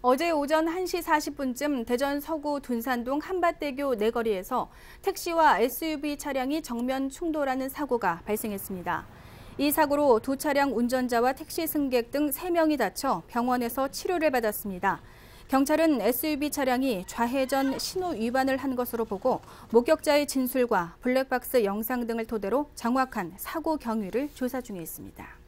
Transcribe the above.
어제 오전 1시 40분쯤 대전 서구 둔산동 한밭대교 내거리에서 택시와 SUV 차량이 정면 충돌하는 사고가 발생했습니다. 이 사고로 두 차량 운전자와 택시 승객 등 3명이 다쳐 병원에서 치료를 받았습니다. 경찰은 SUV 차량이 좌회전 신호 위반을 한 것으로 보고 목격자의 진술과 블랙박스 영상 등을 토대로 정확한 사고 경위를 조사 중에 있습니다.